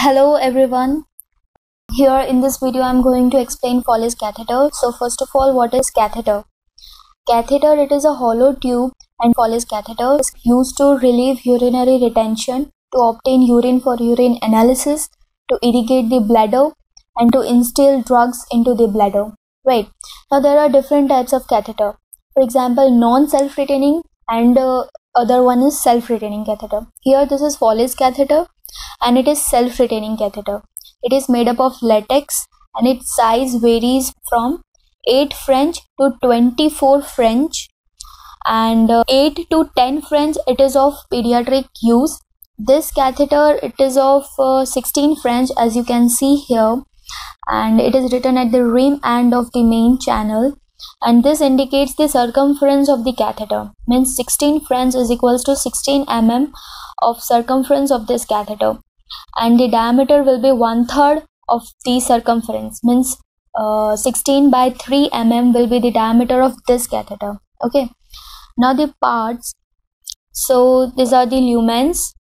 Hello everyone. Here in this video I'm going to explain Foley's catheter. So first of all, what is catheter? Catheter, it is a hollow tube, and Foley's catheter is used to relieve urinary retention, to obtain urine for urine analysis, to irrigate the bladder, and to instill drugs into the bladder. Right. Now there are different types of catheter. For example, non-self-retaining and other one is self-retaining catheter. Here this is Foley's catheter and it is self-retaining catheter. It is made up of latex and its size varies from 8 French to 24 French, and 8 to 10 French it is of pediatric use. This catheter, it is of 16 French, as you can see here, and it is written at the rim end of the main channel, and this indicates the circumference of the catheter. Means 16 French is equals to 16 mm of circumference of this catheter, and the diameter will be 1/3 of the circumference. Means 16 by 3 mm will be the diameter of this catheter. Okay, now the parts. So these are the lumens.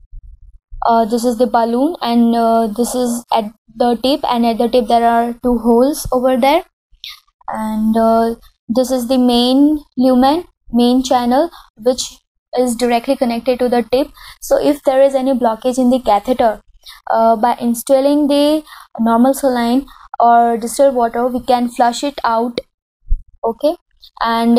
This is the balloon, and this is at the tip, and at the tip there are 2 holes over there, and this is the main lumen, main channel, which is directly connected to the tip. So if there is any blockage in the catheter, by installing the normal saline or distilled water, we can flush it out. Okay, and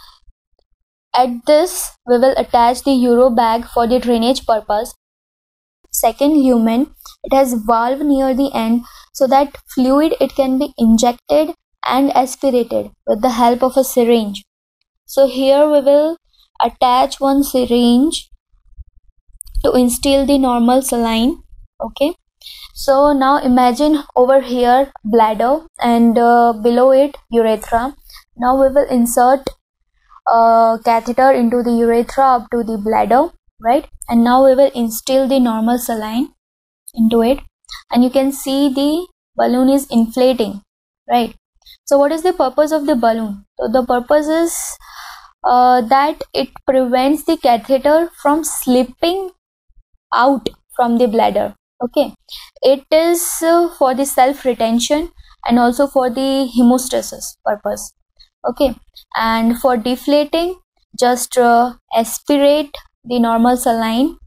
at this we will attach the Euro bag for the drainage purpose. Second lumen, it has valve near the end so that fluid it can be injected and aspirated with the help of a syringe. So here we will attach one syringe to instill the normal saline. Okay, so now imagine over here bladder, and below it urethra. Now we will insert a catheter into the urethra up to the bladder, right? And now we will instill the normal saline into it, and you can see the balloon is inflating, right? So what is the purpose of the balloon? So the purpose is that it prevents the catheter from slipping out from the bladder. Okay, it is for the self retention and also for the hemostasis purpose. Okay, and for deflating, just aspirate the normal saline.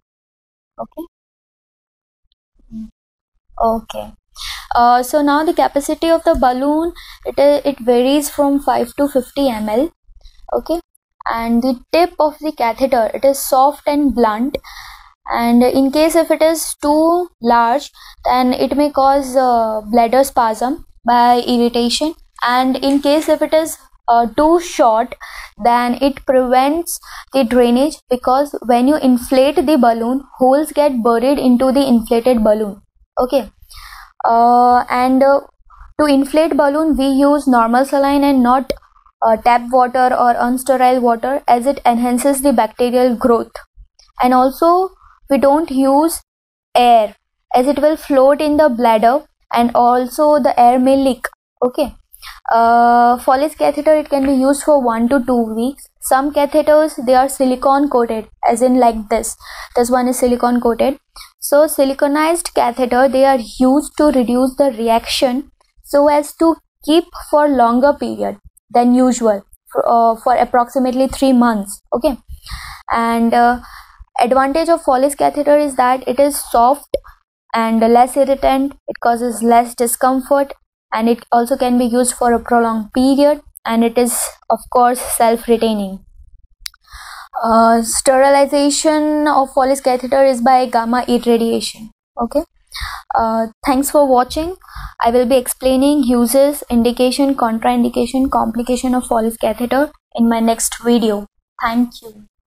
Okay, so now the capacity of the balloon, it varies from 5 to 50 ml. Okay, and the tip of the catheter, it is soft and blunt, and in case if it is too large, then it may cause bladder spasm by irritation, and in case if it is too short, then it prevents the drainage, because when you inflate the balloon, holes get buried into the inflated balloon. Okay, and to inflate balloon we use normal saline and not tap water or unsterile water, as it enhances the bacterial growth. And also we don't use air, as it will float in the bladder, and also the air may leak. Okay, Foley's catheter, it can be used for 1 to 2 weeks. Some catheters, they are silicone coated, as in like this one is silicone coated. So siliconized catheter, they are used to reduce the reaction so as to keep for longer period than usual, for approximately 3 months. Okay, and advantage of Foley's catheter is that it is soft and less irritant, it causes less discomfort, and it also can be used for a prolonged period, and it is of course self-retaining. Sterilization of Foley's catheter is by gamma irradiation. Okay, thanks for watching. I will be explaining uses, indication, contraindication, complication of Foley's catheter in my next video. Thank you.